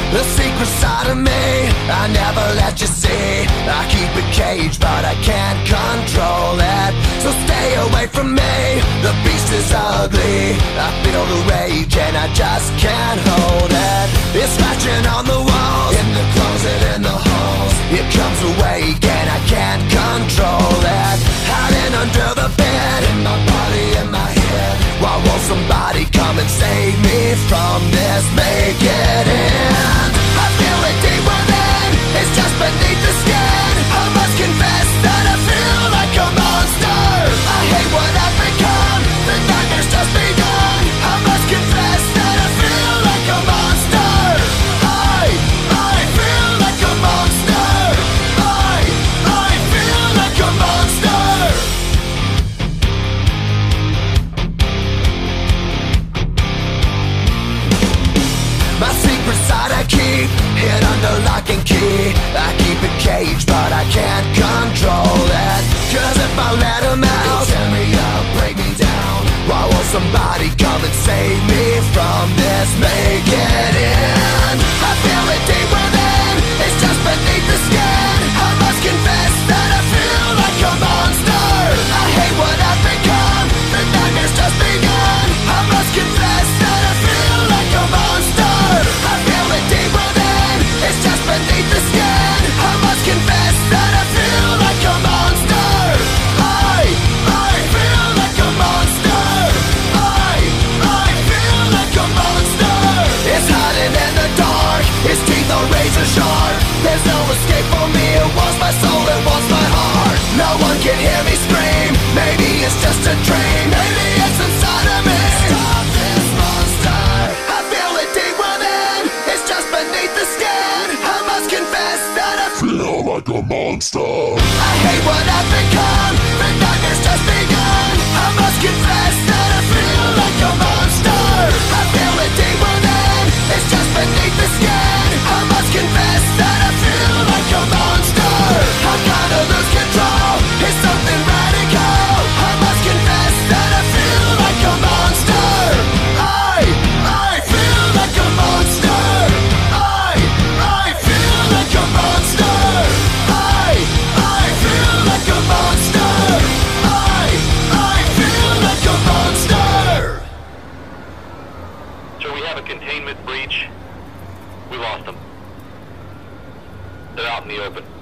The secret side of me I never let you see. I keep it caged but I can't control it. So stay away from me, the beast is ugly. I feel the rage and I just can't hold it. It's scratching on the walls, in the closet, in the halls. It comes awake and I can't control it. Hiding under the bed, in my body, in my head. Why won't somebody come and save me from this? Make it end. I feel it deep within, it's just beneath the skin. I must confess that I feel like a monster. I hate what I've become, the nightmare's just begun. I must confess that I feel like a monster. I feel like a monster. I feel like a monster. My secret side I keep hid under lock and key. I keep it caged but I can't control it. Cause if I let him out, he'll tear me up, break me down. Why won't somebody come and save me from this? Make it end. I feel it deep within, it's just beneath the skin. I must confess that I feel like a monster. I hate what I've become, the nightmare's just begun. I must confess that I feel like a monster. I feel it deep within, it's just beneath the skin. I must confess that I feel like a monster. I feel like a monster. I feel like a monster. It's hiding in the dark, its teeth are razor sharp. There's no escape for me, it wants my soul, it wants my heart. No one can hear me scream, maybe it's just a dream. Maybe it's inside of me. Stop this monster. I feel it deep within, it's just beneath the skin. I must confess that I feel like a monster. I hate what I've become, the nightmare's just begun. I must confess that I feel like a monster. I feel it deep within, it's just beneath the skin. I must confess that I feel like a monster. I kinda lose control, it's something radical. I must confess that I feel like a monster. I feel like a monster. I feel like a monster. I feel like a monster. I feel like a monster. So we have a containment breach. We lost them. They're out in the open.